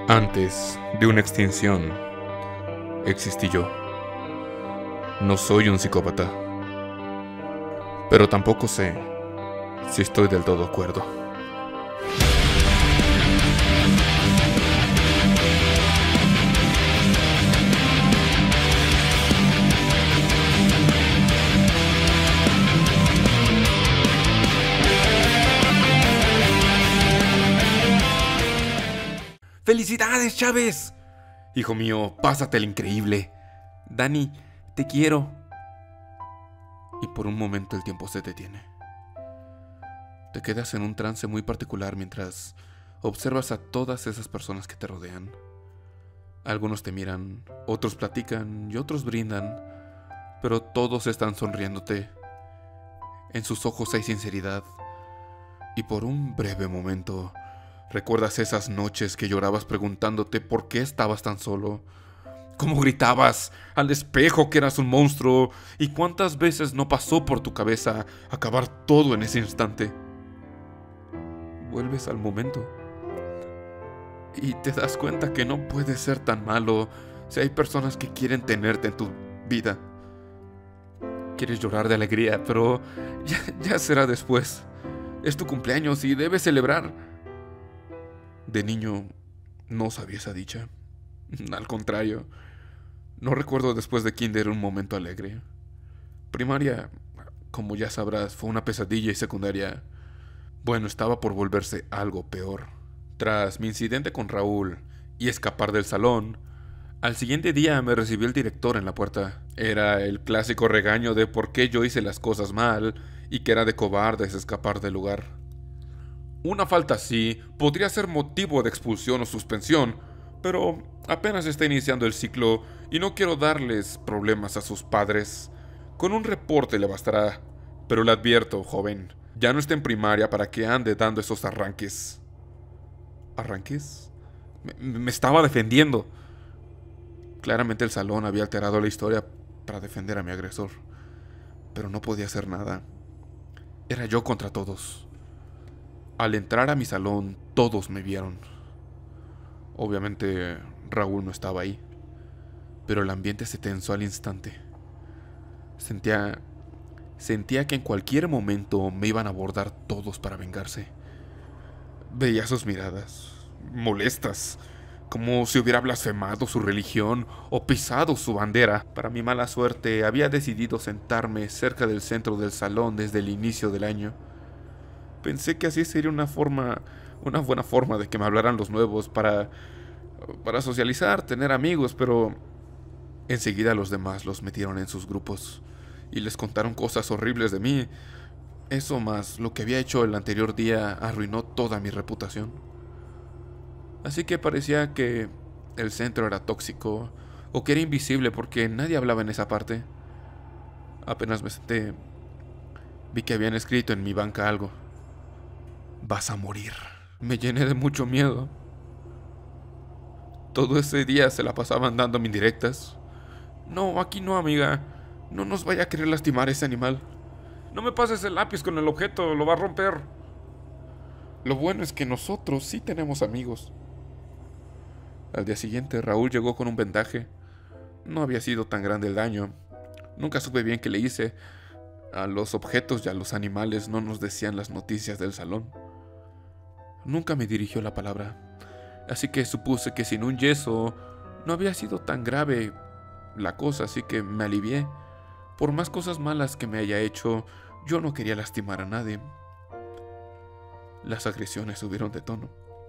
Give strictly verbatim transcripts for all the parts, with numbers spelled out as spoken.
Antes de una extinción, existí yo. No soy un psicópata, pero tampoco sé si estoy del todo de acuerdo. ¡Felicidades, Chávez! Hijo mío, pásate el increíble. Dani, te quiero. Y por un momento el tiempo se detiene. Te quedas en un trance muy particular mientras observas a todas esas personas que te rodean. Algunos te miran, otros platican y otros brindan, pero todos están sonriéndote. En sus ojos hay sinceridad. Y por un breve momento recuerdas esas noches que llorabas preguntándote por qué estabas tan solo, cómo gritabas al espejo que eras un monstruo y cuántas veces no pasó por tu cabeza acabar todo en ese instante. Vuelves al momento y te das cuenta que no puedes ser tan malo si hay personas que quieren tenerte en tu vida. Quieres llorar de alegría, pero ya, ya será después. Es tu cumpleaños y debes celebrar. De niño no sabía esa dicha. Al contrario, no recuerdo después de kinder un momento alegre. Primaria, como ya sabrás, fue una pesadilla y secundaria, bueno, estaba por volverse algo peor. Tras mi incidente con Raúl y escapar del salón, al siguiente día me recibió el director en la puerta. Era el clásico regaño de por qué yo hice las cosas mal y que era de cobardes escapar del lugar. Una falta así podría ser motivo de expulsión o suspensión, pero apenas está iniciando el ciclo y no quiero darles problemas a sus padres. Con un reporte le bastará, pero le advierto, joven, ya no está en primaria para que ande dando esos arranques. ¿Arranques? Me, me estaba defendiendo. Claramente el salón había alterado la historia para defender a mi agresor, pero no podía hacer nada. Era yo contra todos. Al entrar a mi salón, todos me vieron. Obviamente, Raúl no estaba ahí, pero el ambiente se tensó al instante. Sentía, sentía que en cualquier momento me iban a abordar todos para vengarse. Veía sus miradas, molestas, como si hubiera blasfemado su religión o pisado su bandera. Para mi mala suerte, había decidido sentarme cerca del centro del salón desde el inicio del año. Pensé que así sería una forma, una buena forma de que me hablaran los nuevos para, para socializar, tener amigos, pero enseguida los demás los metieron en sus grupos y les contaron cosas horribles de mí. Eso más lo que había hecho el anterior día arruinó toda mi reputación. Así que parecía que el centro era tóxico o que era invisible porque nadie hablaba en esa parte. Apenas me senté, vi que habían escrito en mi banca algo. Vas a morir. Me llené de mucho miedo. Todo ese día se la pasaban dándome indirectas. No, aquí no, amiga. No nos vaya a querer lastimar ese animal. No me pases el lápiz con el objeto, lo va a romper. Lo bueno es que nosotros sí tenemos amigos. Al día siguiente, Raúl llegó con un vendaje. No había sido tan grande el daño. Nunca supe bien qué le hice. A los objetos y a los animales no nos decían las noticias del salón. Nunca me dirigió la palabra, así que supuse que sin un yeso no había sido tan grave la cosa, así que me alivié. Por más cosas malas que me haya hecho, yo no quería lastimar a nadie. Las agresiones subieron de tono.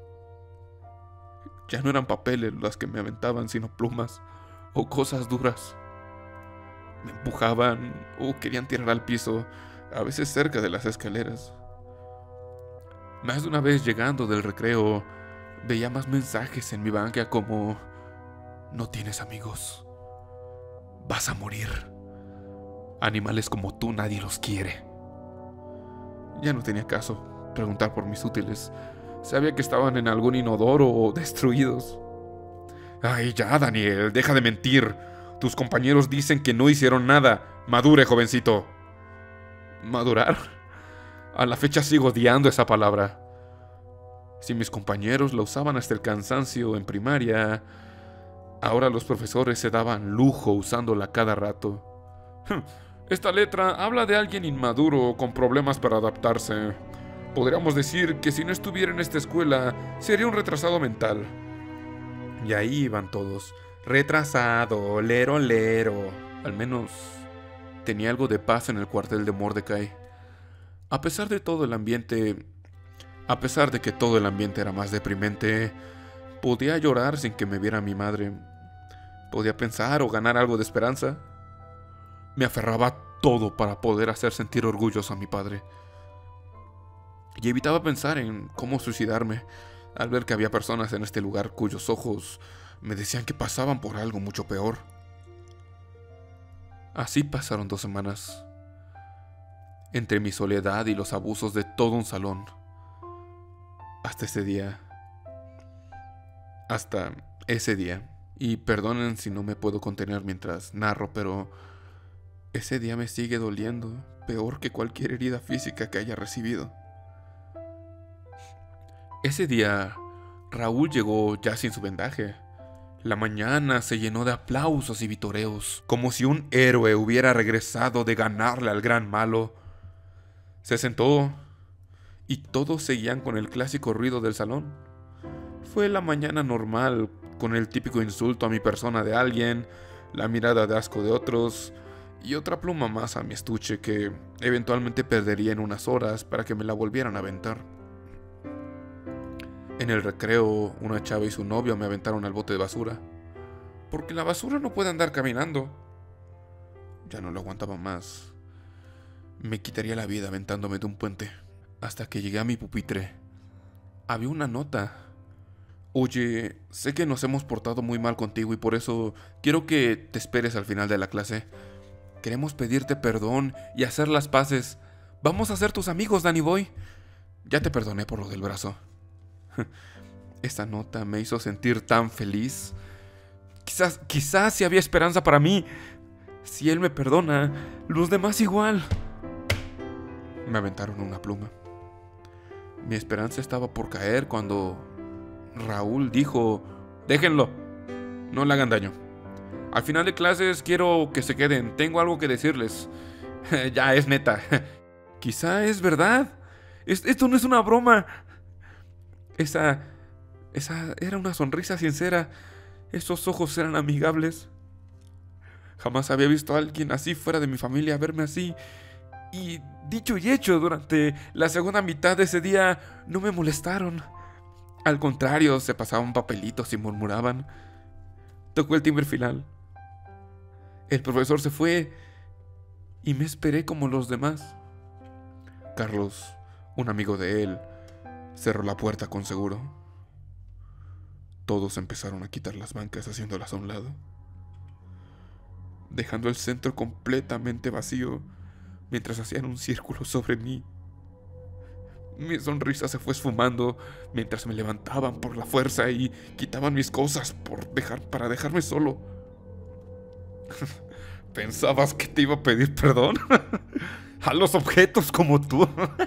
Ya no eran papeles las que me aventaban, sino plumas o cosas duras. Me empujaban o querían tirar al piso, a veces cerca de las escaleras. Más de una vez llegando del recreo, veía más mensajes en mi banca como: no tienes amigos, vas a morir, animales como tú nadie los quiere. Ya no tenía caso preguntar por mis útiles. Sabía que estaban en algún inodoro o destruidos. Ay, ya, Daniel, deja de mentir. Tus compañeros dicen que no hicieron nada. Madure, jovencito. ¿Madurar? A la fecha sigo odiando esa palabra. Si mis compañeros la usaban hasta el cansancio en primaria, ahora los profesores se daban lujo usándola cada rato. Esta letra habla de alguien inmaduro con problemas para adaptarse. Podríamos decir que si no estuviera en esta escuela, sería un retrasado mental. Y ahí iban todos. Retrasado, lero, lero. Al menos tenía algo de paz en el cuartel de Mordecai. A pesar de todo el ambiente... A pesar de que todo el ambiente era más deprimente, podía llorar sin que me viera mi madre. Podía pensar o ganar algo de esperanza. Me aferraba a todo para poder hacer sentir orgulloso a mi padre. Y evitaba pensar en cómo suicidarme al ver que había personas en este lugar cuyos ojos me decían que pasaban por algo mucho peor. Así pasaron dos semanas, entre mi soledad y los abusos de todo un salón. Hasta ese día. Hasta ese día. Y perdonen si no me puedo contener mientras narro, pero ese día me sigue doliendo, peor que cualquier herida física que haya recibido. Ese día, Raúl llegó ya sin su vendaje. La mañana se llenó de aplausos y vitoreos, como si un héroe hubiera regresado de ganarle al gran malo. Se sentó y todos seguían con el clásico ruido del salón. Fue la mañana normal, con el típico insulto a mi persona de alguien, la mirada de asco de otros y otra pluma más a mi estuche que eventualmente perdería en unas horas para que me la volvieran a aventar. En el recreo, una chava y su novio me aventaron al bote de basura, porque la basura no puede andar caminando. Ya no lo aguantaba más. Me quitaría la vida aventándome de un puente. Hasta que llegué a mi pupitre. Había una nota. Oye, sé que nos hemos portado muy mal contigo y por eso quiero que te esperes al final de la clase. Queremos pedirte perdón y hacer las paces. Vamos a ser tus amigos, Danny Boy. Ya te perdoné por lo del brazo. Esta nota me hizo sentir tan feliz. Quizás, quizás si había esperanza para mí. Si él me perdona, los demás igual. Me aventaron una pluma. Mi esperanza estaba por caer cuando Raúl dijo: déjenlo, no le hagan daño. Al final de clases quiero que se queden, tengo algo que decirles. Ya es neta. Quizá es verdad. Es, esto no es una broma. Esa, esa era una sonrisa sincera. Esos ojos eran amigables. Jamás había visto a alguien así fuera de mi familia verme así. Y dicho y hecho, durante la segunda mitad de ese día no me molestaron. Al contrario, se pasaban papelitos y murmuraban. Tocó el timbre final. El profesor se fue y me esperé como los demás. Carlos, un amigo de él, cerró la puerta con seguro. Todos empezaron a quitar las bancas haciéndolas a un lado, dejando el centro completamente vacío mientras hacían un círculo sobre mí. Mi sonrisa se fue esfumando mientras me levantaban por la fuerza y quitaban mis cosas por dejar, para dejarme solo. ¿Pensabas que te iba a pedir perdón? A los objetos como tú.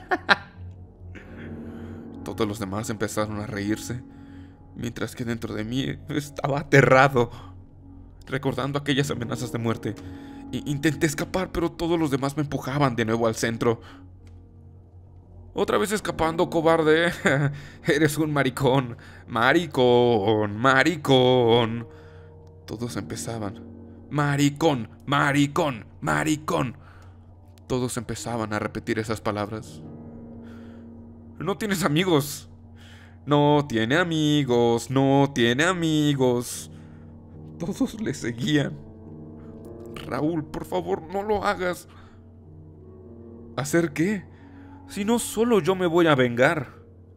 Todos los demás empezaron a reírse, mientras que dentro de mí estaba aterrado, recordando aquellas amenazas de muerte. I- intenté escapar, pero todos los demás me empujaban de nuevo al centro. Otra vez escapando, cobarde. Eres un maricón. Maricón, maricón. Todos empezaban. Maricón, maricón, maricón. Todos empezaban a repetir esas palabras. No tienes amigos. No tiene amigos, no tiene amigos. Todos le seguían. Raúl, por favor, no lo hagas. ¿Hacer qué? Si no, solo yo me voy a vengar.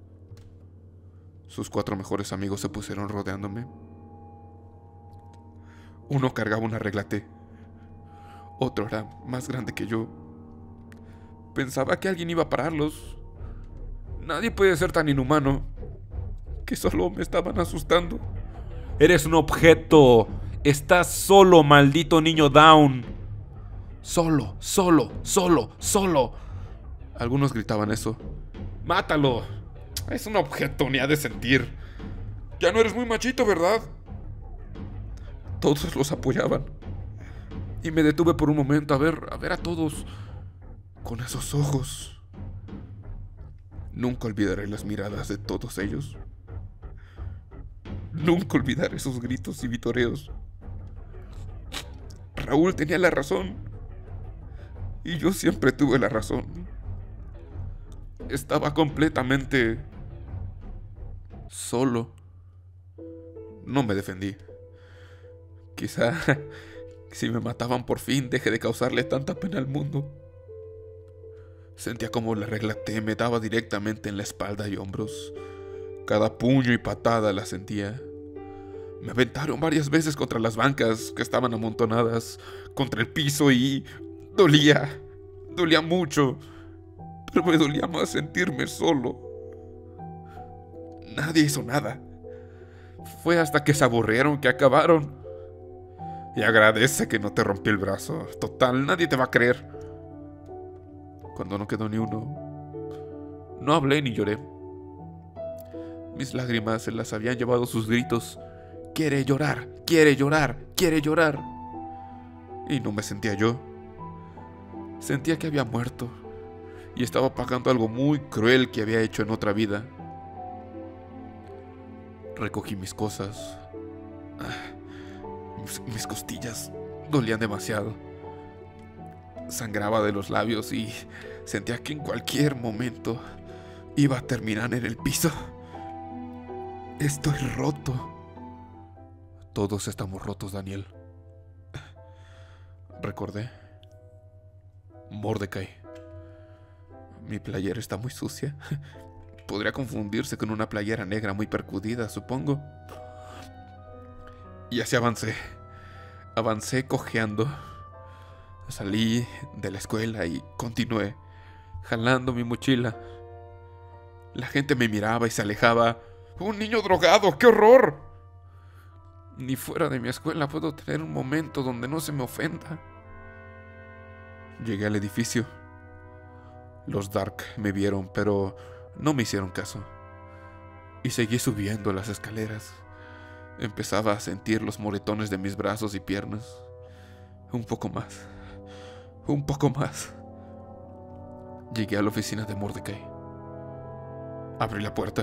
Sus cuatro mejores amigos se pusieron rodeándome. Uno cargaba una regla T. Otro era más grande que yo. Pensaba que alguien iba a pararlos. Nadie puede ser tan inhumano. Que solo me estaban asustando. Eres un objeto. Estás solo, maldito niño down. Solo, solo, solo, solo. Algunos gritaban eso. ¡Mátalo! Es un objeto, ni ha de sentir. Ya no eres muy machito, ¿verdad? Todos los apoyaban. Y me detuve por un momento a ver, a ver a todos con esos ojos. Nunca olvidaré las miradas de todos ellos. Nunca olvidaré esos gritos y vitoreos. Raúl tenía la razón. Y yo siempre tuve la razón. Estaba completamente solo. No me defendí. Quizá si me mataban por fin deje de causarle tanta pena al mundo. Sentía como la regla T me daba directamente en la espalda y hombros. Cada puño y patada la sentía. Me aventaron varias veces contra las bancas que estaban amontonadas, contra el piso y... dolía. Dolía mucho. Pero me dolía más sentirme solo. Nadie hizo nada. Fue hasta que se aburrieron que acabaron. Y agradece que no te rompí el brazo. Total, nadie te va a creer. Cuando no quedó ni uno, no hablé ni lloré. Mis lágrimas se las habían llevado sus gritos. Quiere llorar, quiere llorar, quiere llorar. Y no me sentía yo. Sentía que había muerto y estaba pagando algo muy cruel que había hecho en otra vida. Recogí mis cosas. Mis, mis costillas dolían demasiado. Sangraba de los labios y sentía que en cualquier momento iba a terminar en el piso. Estoy roto. Todos estamos rotos, Daniel. Recordé. Mordecai. Mi playera está muy sucia. Podría confundirse con una playera negra muy percudida, supongo. Y así avancé. Avancé cojeando. Salí de la escuela y continué, jalando mi mochila. La gente me miraba y se alejaba. ¡Un niño drogado! ¡Qué horror! Ni fuera de mi escuela puedo tener un momento donde no se me ofenda. Llegué al edificio. Los Dark me vieron, pero no me hicieron caso. Y seguí subiendo las escaleras. Empezaba a sentir los moretones de mis brazos y piernas. Un poco más. Un poco más. Llegué a la oficina de Mordecai. Abrí la puerta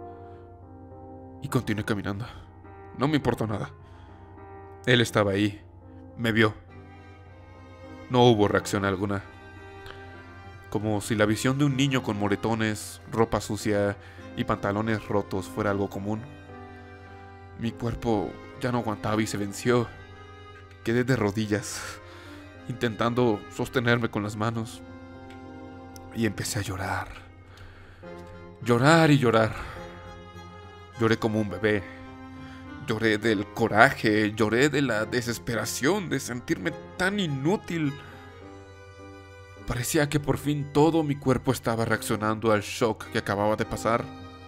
y continué caminando. No me importó nada. Él estaba ahí. Me vio. No hubo reacción alguna. Como si la visión de un niño con moretones, ropa sucia y pantalones rotos fuera algo común. Mi cuerpo ya no aguantaba y se venció. Quedé de rodillas, intentando sostenerme con las manos. Y empecé a llorar. Llorar y llorar. Lloré como un bebé. Lloré del coraje, lloré de la desesperación de sentirme tan inútil. Parecía que por fin todo mi cuerpo estaba reaccionando al shock que acababa de pasar.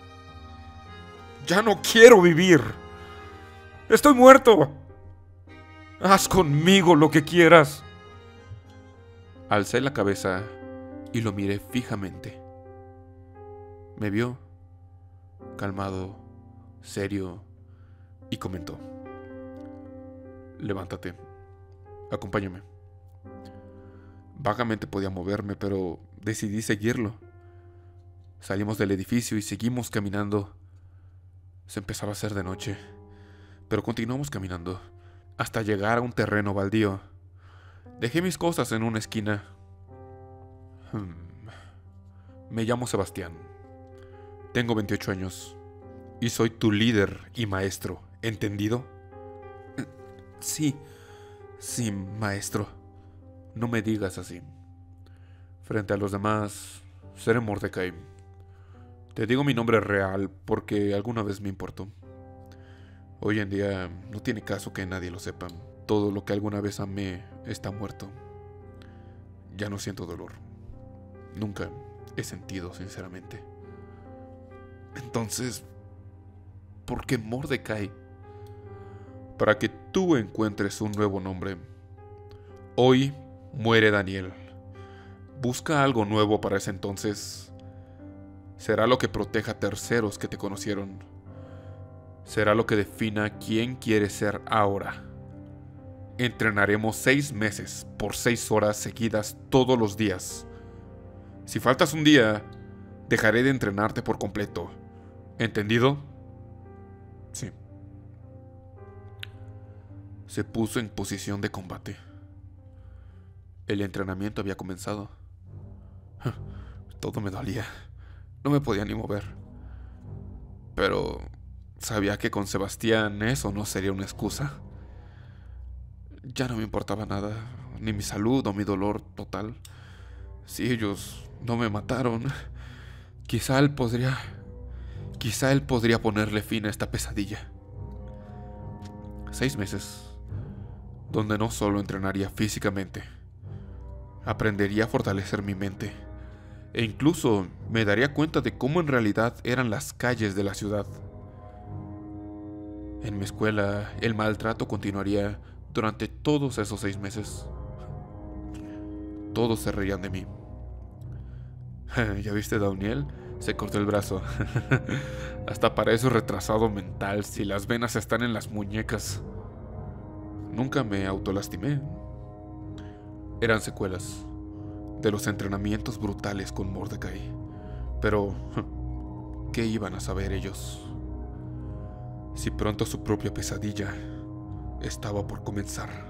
¡Ya no quiero vivir! ¡Estoy muerto! ¡Haz conmigo lo que quieras! Alcé la cabeza y lo miré fijamente. Me vio, calmado, serio, y comentó: levántate, acompáñame. Vagamente podía moverme, pero decidí seguirlo. Salimos del edificio y seguimos caminando. Se empezaba a hacer de noche, pero continuamos caminando hasta llegar a un terreno baldío. Dejé mis cosas en una esquina. Hmm. Me llamo Sebastián. Tengo veintiocho años y soy tu líder y maestro, ¿entendido? Sí, sí, maestro. No me digas así. Frente a los demás, seré Mordecai. Te digo mi nombre real porque alguna vez me importó. Hoy en día no tiene caso que nadie lo sepa. Todo lo que alguna vez amé está muerto. Ya no siento dolor. Nunca he sentido, sinceramente. Entonces, ¿por qué Mordecai? Para que tú encuentres un nuevo nombre. Hoy muere Daniel. Busca algo nuevo para ese entonces. Será lo que proteja a terceros que te conocieron. Será lo que defina quién quieres ser ahora. Entrenaremos seis meses por seis horas seguidas todos los días. Si faltas un día, dejaré de entrenarte por completo. ¿Entendido? Sí. Se puso en posición de combate. El entrenamiento había comenzado. Todo me dolía. No me podía ni mover. Pero sabía que con Sebastián eso no sería una excusa. Ya no me importaba nada, ni mi salud o mi dolor total. Si ellos no me mataron, quizá él podría... Quizá él podría ponerle fin a esta pesadilla. Seis meses, donde no solo entrenaría físicamente, aprendería a fortalecer mi mente, e incluso me daría cuenta de cómo en realidad eran las calles de la ciudad. En mi escuela, el maltrato continuaría durante todos esos seis meses. Todos se reirían de mí. ¿Ya viste, Dauniel? Se cortó el brazo. Hasta parece retrasado mental si las venas están en las muñecas. Nunca me autolastimé. Eran secuelas de los entrenamientos brutales con Mordecai. Pero, ¿qué iban a saber ellos? Si pronto su propia pesadilla estaba por comenzar.